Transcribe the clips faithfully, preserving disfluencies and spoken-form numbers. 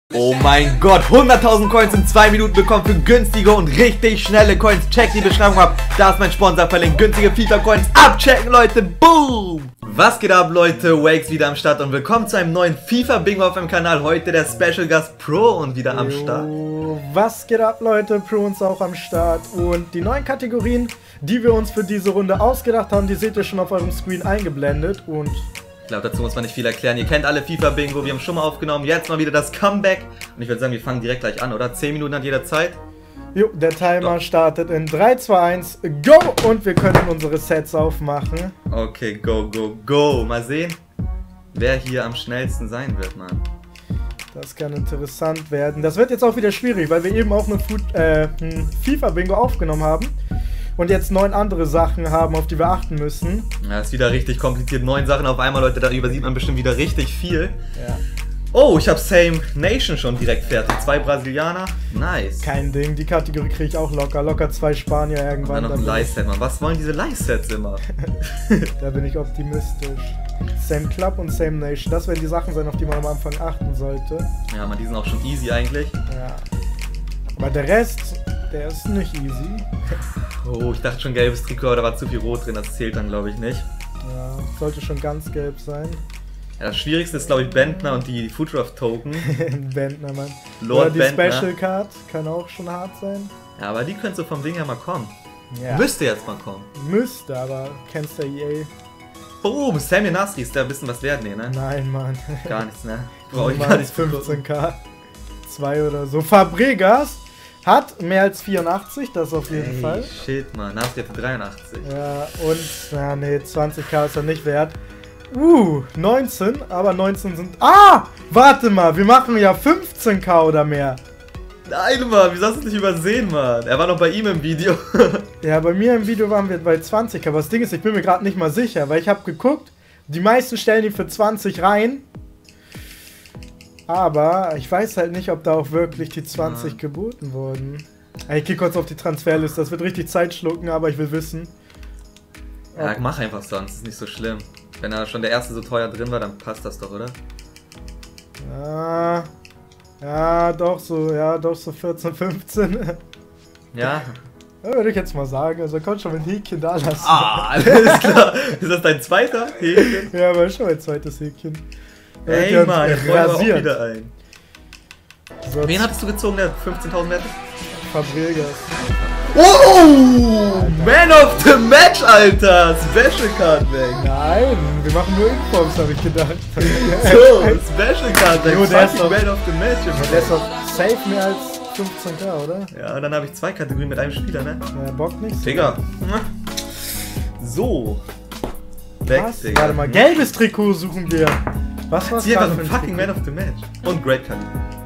Oh mein Gott, hunderttausend Coins in zwei Minuten bekommen für günstige und richtig schnelle Coins. Checkt die Beschreibung ab, da ist mein Sponsor verlinkt. Günstige FIFA Coins abchecken, Leute, boom! Was geht ab, Leute? Wakes wieder am Start und willkommen zu einem neuen FIFA Bingo auf dem Kanal. Heute der Special Gast Pro und wieder am Start. Was geht ab, Leute? Pro ist auch am Start und die neuen Kategorien, die wir uns für diese Runde ausgedacht haben, die seht ihr schon auf eurem Screen eingeblendet und... Ich glaube, dazu muss man nicht viel erklären. Ihr kennt alle FIFA Bingo, wir haben schon mal aufgenommen. Jetzt mal wieder das Comeback. Und ich würde sagen, wir fangen direkt gleich an, oder? zehn Minuten hat jeder Zeit. Jo, der Timer Doch. startet in drei, zwei, eins, go! Und wir können unsere Sets aufmachen. Okay, go, go, go. Mal sehen, wer hier am schnellsten sein wird, Mann. Das kann interessant werden. Das wird jetzt auch wieder schwierig, weil wir eben auch eine äh, ein FIFA Bingo aufgenommen haben. Und jetzt neun andere Sachen haben, auf die wir achten müssen. Ja, ist wieder richtig kompliziert. Neun Sachen auf einmal, Leute, da übersieht man bestimmt wieder richtig viel. Ja. Oh, ich habe Same Nation schon direkt fertig. Zwei Brasilianer. Nice. Kein Ding, die Kategorie kriege ich auch locker. Locker zwei Spanier irgendwann. Und dann noch ein Live-Set, Mann. Was wollen diese Live-Sets immer? Da bin ich optimistisch. Same Club und Same Nation. Das werden die Sachen sein, auf die man am Anfang achten sollte. Ja, man, die sind auch schon easy eigentlich. Ja. Aber der Rest, der ist nicht easy. Oh, ich dachte schon gelbes Trikot, da war zu viel Rot drin, das zählt dann glaube ich nicht. Ja, sollte schon ganz gelb sein. Ja, das Schwierigste ist glaube ich Bentner und die Foodruff Token. Bentner, Mann. Lord Oder die Bentner. Special Card kann auch schon hart sein. Ja, aber die könnte so vom Ding her mal kommen. Ja. Müsste jetzt mal kommen. Müsste, aber kennst du E A? Oh, Samir Nasri, ist da ein bisschen was wert? Nee, ne? Nein, Mann. Gar nichts, ne? Brauche ich gar nicht. fünfzehn K. zwei oder so. Fabregas hat mehr als vierundachtzig, das auf jeden Ey, Fall. Shit, Mann. Nasri hatte dreiundachtzig. Ja, und, na nee, zwanzig K ist er nicht wert. Uh, neunzehn, aber neunzehn sind... Ah! Warte mal, wir machen ja fünfzehn K oder mehr. Nein, Mann, wieso hast du das nicht übersehen, Mann? Er war noch bei ihm im Video. Ja, bei mir im Video waren wir bei zwanzig K, aber das Ding ist, ich bin mir gerade nicht mal sicher, weil ich habe geguckt, die meisten stellen die für zwanzig rein. Aber ich weiß halt nicht, ob da auch wirklich die zwanzig ja. geboten wurden. Ich gehe kurz auf die Transferliste, das wird richtig Zeit schlucken, aber ich will wissen. Ja, mach einfach sonst, ist nicht so schlimm. Wenn da schon der erste so teuer drin war, dann passt das doch, oder? Ja, ja, doch so, ja, doch so vierzehn, fünfzehn. Ja. Ja, würde ich jetzt mal sagen, also kommt schon mit Häkchen da lassen. Ah, alles klar. Ist das dein zweiter Häkchen? Ja, aber schon mein zweites Häkchen. Ey, ja, Mann, ich freue auch wieder ein. So, wen hattest du gezogen, der fünfzehntausend wert ist? Fabregas. Oh! Man of the Match, Alter! Special Card weg! Nein, wir machen nur Informs, habe ich gedacht. So, Special Card weg! Jo, der ist doch, Man of the Match! Der ist doch safe mehr als fünfzehn K, oder? Ja, dann habe ich zwei Kategorien mit einem Spieler, ne? Ja, Bock nicht. Digga! So! Weg, Was? Digga. Warte mal, gelbes Trikot suchen wir! Was war's Hier gerade einfach für ein fucking Trikot? Man of the Match! Und Great Card.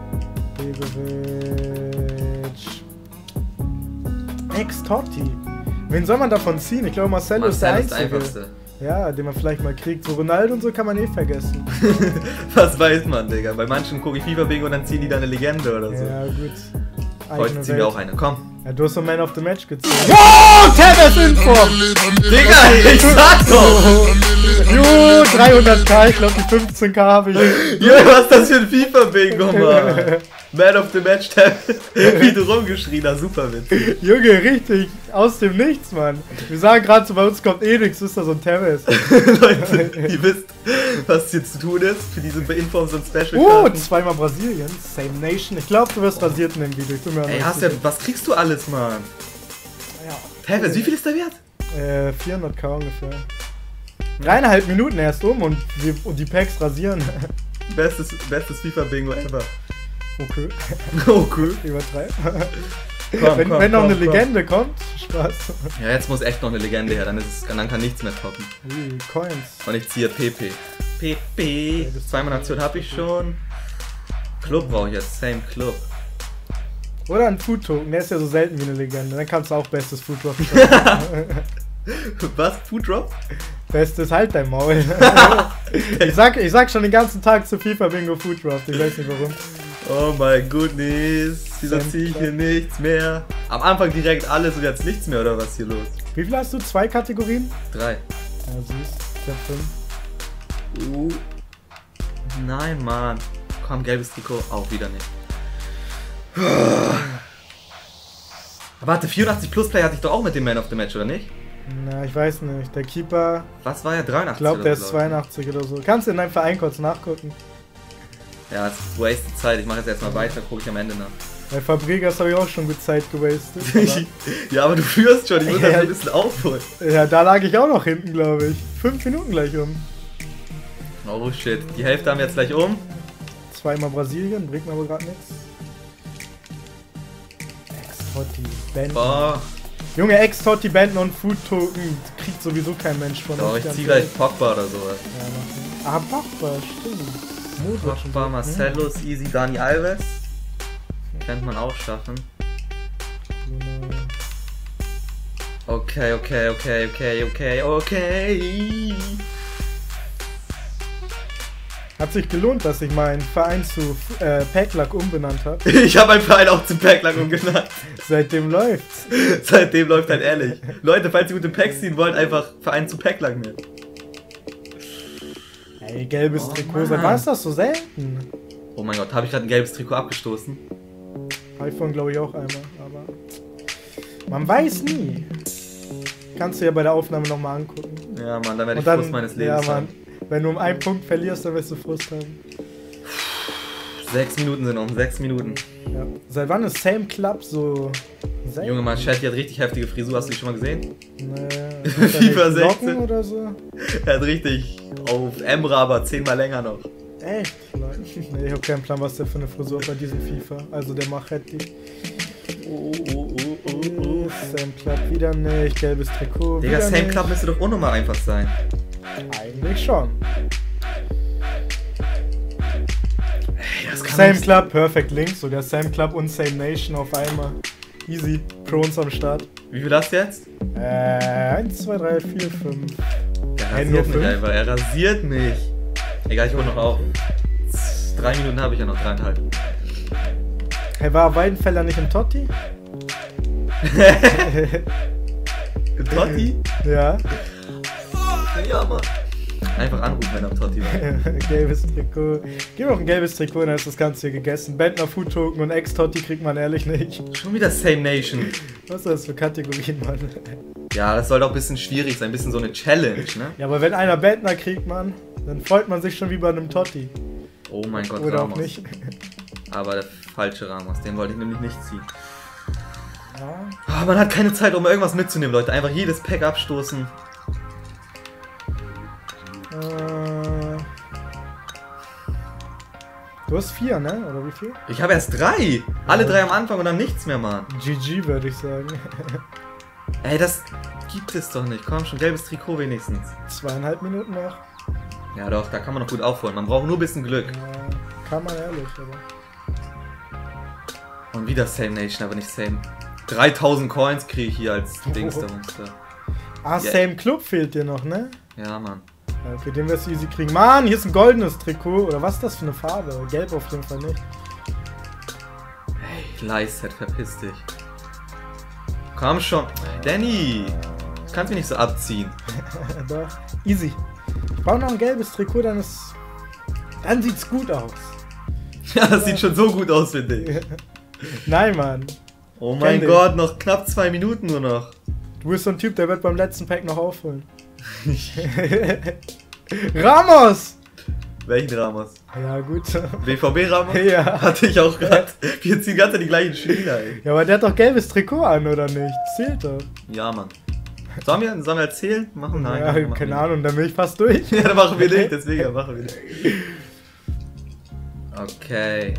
Ex-Totti. Wen soll man davon ziehen? Ich glaube, Marcelo ist der Marcelo ist Einzige. der einfachste. Ja, den man vielleicht mal kriegt. So Ronaldo und so kann man eh vergessen. Was weiß man, Digga? Bei manchen gucke ich FIFA Bingo und dann ziehen die da eine Legende oder so. Ja, gut. Heute Eigene ziehen wir Welt. auch eine, komm. Ja, du hast so Man of the Match gezogen. Oh, Tevez Info! Digga, ich sag doch! Jo, dreihundert K, ich glaube die fünfzehn K habe ich. Jo, was ist das für ein FIFA-Bingo, Mann? Man of the Match, wie du rumgeschrien hast, super witzig. Junge, richtig, aus dem Nichts, Mann. Wir sagen gerade so, bei uns kommt eh nichts, ist da so ein Tevez. Leute, ihr wisst, was hier zu tun ist für diese Informs und Special Oh, Karten. zweimal Brasilien, Same Nation. Ich glaube, du wirst rasiert in dem Video. Ich bin mir auch Ey, nicht hast ja, sicher. was kriegst du alles, Mann? Ja. Tevez, wie viel ist der wert? Äh, vierhundert K ungefähr. Dreieinhalb Minuten erst um und, wir, und die Packs rasieren. Bestes, bestes FIFA-Bingo ever. Okay. Okay. Übertreib. Komm, wenn komm, wenn noch komm, eine komm. Legende kommt, Spaß. Ja, jetzt muss echt noch eine Legende her, dann, ist es, dann kann nichts mehr toppen. Ui, Coins. Und ich ziehe P P. P P. Zweimal Nation habe ich schon. Club brauche ich jetzt, same Club. Oder ein Food Token, der ist ja so selten wie eine Legende. Dann kannst du auch bestes Food Drop. Was? Food Drop? Bestes halt dein Maul. ich, sag, ich sag schon den ganzen Tag zu FIFA Bingo Food Drop, ich weiß nicht warum. Oh mein goodness, wieso ziehe ich hier nichts mehr? Am Anfang direkt alles und jetzt nichts mehr, oder was ist hier los? Wie viel hast du? Zwei Kategorien? Drei. Ja, süß. Ich hab fünf. Uh. Nein, Mann. komm, gelbes Trikot. Auch wieder nicht. Warte, vierundachtzig plus Play hatte ich doch auch mit dem Man of the Match, oder nicht? Na, ich weiß nicht. Der Keeper... Was war ja dreiundachtzig? Ich glaube, der so, ist zweiundachtzig oder so. Kannst du in deinem Verein kurz nachgucken? Ja, es ist wasted Zeit. Ich mache jetzt erstmal weiter, gucke ich am Ende nach. Bei Fabregas habe ich auch schon gut Zeit gewastet. Aber ja, aber du führst schon. Ich muss ja, das ein bisschen aufholen. Ja, da lag ich auch noch hinten, glaube ich. Fünf Minuten gleich um. Oh shit. Die Hälfte haben wir jetzt gleich um. Zweimal Brasilien, bringt mir aber gerade nichts. Ex-Totti, Benten. Oh. Junge, Ex-Totti, Benten und Food-Token kriegt sowieso kein Mensch von Doch, uns. ich zieh gleich Pogba oder sowas. Ja, ah, Pogba, stimmt. Pogba, Marcellus, hm? Easy, Dani Alves. Könnte man auch schaffen. Okay, okay, okay, okay, okay, okay. Hat sich gelohnt, dass ich meinen Verein zu äh, Packlack umbenannt habe. Ich habe meinen Verein auch zu Packlack umgenannt. Seitdem läuft's. Seitdem läuft halt ehrlich. Leute, falls ihr gute Packs ziehen wollt, einfach Verein zu Packlack nehmen. Ey, gelbes oh, Trikot. Seit wann ist das so selten? Oh mein Gott, habe ich gerade ein gelbes Trikot abgestoßen? iPhone glaube ich auch einmal, aber man weiß nie. Kannst du ja bei der Aufnahme nochmal angucken. Ja, Mann, dann werde ich dann, Frust meines Lebens ja, haben. Mann, wenn du um einen Punkt verlierst, dann wirst du Frust haben. Sechs Minuten sind um, sechs Minuten. Ja. Seit wann ist Same Club so selten? Junge, Mann, Chat, die hat richtig heftige Frisur, hast du die schon mal gesehen? Nee, FIFA sechzehn oder so? Er hat richtig auf Emra, aber zehnmal länger noch. Echt? Nee, ich hab keinen Plan, was der für eine Frisur hat bei diesem FIFA. Also der Machetti. Oh, oh, oh, oh, oh. Same Club wieder nicht, gelbes Trikot. Digga, Same nicht. Club müsste doch auch nochmal einfach sein. Eigentlich schon. Ey, das kann Same nicht Club, Perfect Link, sogar Same Club und Same Nation auf einmal. Easy, Pros am Start. Wie viel hast du jetzt? Äh, eins, zwei, drei, vier, fünf. Er Hey, nur rasiert mich fünf? einfach, er rasiert mich. Egal, ich hol noch auf. Drei Minuten habe ich ja noch, dreieinhalb. Hey, war Weidenfeller nicht im Totti? Totti? Ja. Ja, Mann. Einfach anrufen, wenn er am Totti war. Gelbes Trikot. Gib mir auch ein gelbes Trikot, dann ist das Ganze hier gegessen. Bentner Food Token und Ex-Totti kriegt man ehrlich nicht. Schon wieder Same Nation. Was ist das für Kategorien, Mann? Ja, das soll doch ein bisschen schwierig sein, ein bisschen so eine Challenge, ne? Ja, aber wenn einer Bentner kriegt, man, dann freut man sich schon wie bei einem Totti. Oh mein Gott, Oder Ramos. auch nicht. Aber der falsche Ramos, den wollte ich nämlich nicht ziehen. Ja. Oh, man hat keine Zeit, um irgendwas mitzunehmen, Leute. Einfach jedes Pack abstoßen. Äh, du hast vier, ne? Oder wie viel? Ich habe erst drei. Alle drei am Anfang und dann nichts mehr, Mann. G G, würde ich sagen. Ey, das gibt es doch nicht. Komm schon, gelbes Trikot wenigstens. Zweieinhalb Minuten noch. Ja doch, da kann man noch gut aufholen. Man braucht nur ein bisschen Glück. Ja, kann man ehrlich, aber. Und wieder Same Nation, aber nicht Same. dreitausend Coins kriege ich hier als Dings da. Ah, Ja. Same Club fehlt dir noch, ne? Ja, Mann. Ja, für den wirst du easy kriegen. Mann, hier ist ein goldenes Trikot. Oder was ist das für eine Farbe? Gelb auf jeden Fall nicht. Hey, Lyset, verpiss dich. Komm schon. Danny, du kannst mich nicht so abziehen. Doch, easy. Ich brauche noch ein gelbes Trikot, dann ist. Dann sieht's gut aus. Ja, das sieht schon so gut aus, finde ich. Nein, Mann. Oh mein Kenn Gott, noch knapp zwei Minuten nur noch. Du bist so ein Typ, der wird beim letzten Pack noch aufholen. Ramos! Welchen Ramos? Ja, gut. B V B Ramos? Ja. Hatte ich auch gerade. Wir ziehen ganz die gleichen Spieler, ey. Ja, aber der hat doch gelbes Trikot an, oder nicht? Zählt doch. Ja, Mann. Sollen wir, sollen wir erzählen? Machen? Nein. Ja, machen wir keine nicht. Ahnung, dann bin ich fast durch. Ja, dann machen wir nicht, deswegen machen wir nicht. Okay.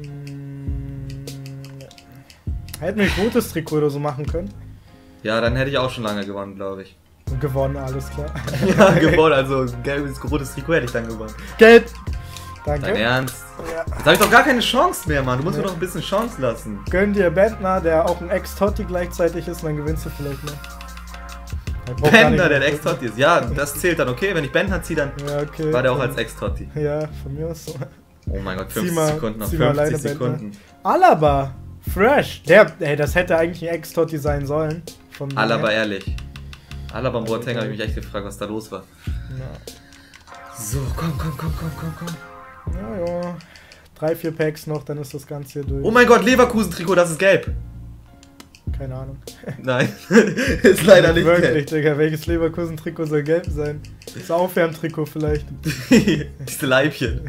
Hätten wir ein rotes Trikot oder so machen können. Ja, dann hätte ich auch schon lange gewonnen, glaube ich. Und gewonnen, alles klar. Ja, gewonnen, also ein gelbes, rotes Trikot hätte ich dann gewonnen. Gelb! Danke. Dein Ernst? Ja. Jetzt habe ich doch gar keine Chance mehr, Mann. Du musst Nee. mir doch ein bisschen Chance lassen. Gönn dir Bentner, der auch ein Ex-Totti gleichzeitig ist, und dann gewinnst du vielleicht noch. Er braucht gar nicht Bender, der mehr ein Ex-Totti ist. Ja, das zählt dann, okay? Wenn ich Bender ziehe, dann Ja, okay. war der auch als Ex-Totti. Ja, von mir aus so. Oh mein Gott, Zieh fünfzig mal- Sekunden noch. zieh mal fünfzig alleine Sekunden. Alaba! Fresh! Der, ey, das hätte eigentlich ein Ex-Totti sein sollen. Von Alaba, ehrlich. Alaba und Boateng habe ich mich echt gefragt, was da los war. Ja. So, komm, komm, komm, komm, komm, komm. Ja, ja. Drei, vier Packs noch, dann ist das Ganze hier durch. Oh mein Gott, Leverkusen-Trikot, das ist gelb. Keine Ahnung. Nein, ist leider nicht Wirklich, gelb. Digga, welches Leverkusen-Trikot soll gelb sein? Das Aufwärmtrikot vielleicht. Diese Leibchen.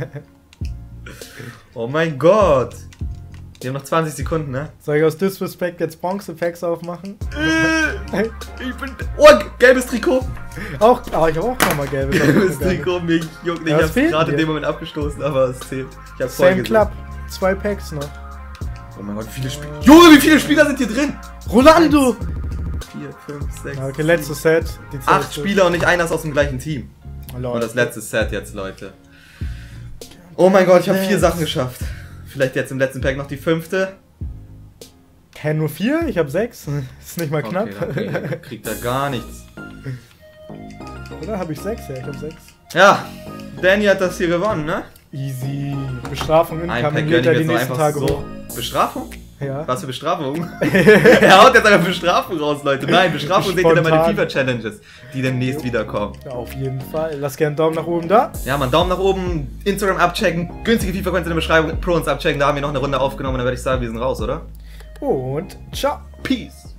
Oh mein Gott. Wir haben noch zwanzig Sekunden, ne? Soll ich aus Disrespect jetzt Bronze-Packs aufmachen? Ich bin... Oh, gelbes Trikot. Auch, oh, ich habe auch nochmal gelbes. Gelbes Trikot, mich juckt nicht. Ja, Ich was hab's fehlt gerade in dir? dem Moment abgestoßen, aber es zählt. Ich hab's voll Same gesehen. Club. Zwei Packs noch. Oh mein Gott, wie viele Spieler... Junge, wie viele Spieler sind hier drin? Rolando! vier, fünf, sechs, Ja, okay, letztes Set. Die Zeit acht ist- Spieler und nicht einer ist aus dem gleichen Team. Oh, Lord. Und das letzte Set jetzt, Leute. Oh mein Gott, ich habe vier Let's. Sachen geschafft. Vielleicht jetzt im letzten Pack noch die fünfte. Hä, nur vier? Ich habe sechs. Ist nicht mal knapp. Okay, okay, kriegt er gar nichts. Oder habe ich sechs? Ja, ich habe sechs. Ja, Danny hat das hier gewonnen, ne? Easy. Bestrafung Ein incoming, Pack lädt gönne er ich die mir jetzt nächsten noch einfach Tage so. hoch. Bestrafung? Ja. Was für Bestrafung? Er haut jetzt einfach Bestrafung raus, Leute. Nein, Bestrafung seht ihr dann bei den Spontan. FIFA-Challenges, die demnächst wiederkommen. Ja, auf jeden Fall. Lass gerne einen Daumen nach oben da. Ja, man, Daumen nach oben, Instagram abchecken, günstige FIFA-Coins in der Beschreibung, Pro uns abchecken, da haben wir noch eine Runde aufgenommen und dann würde ich sagen, wir sind raus, oder? Und ciao. Peace!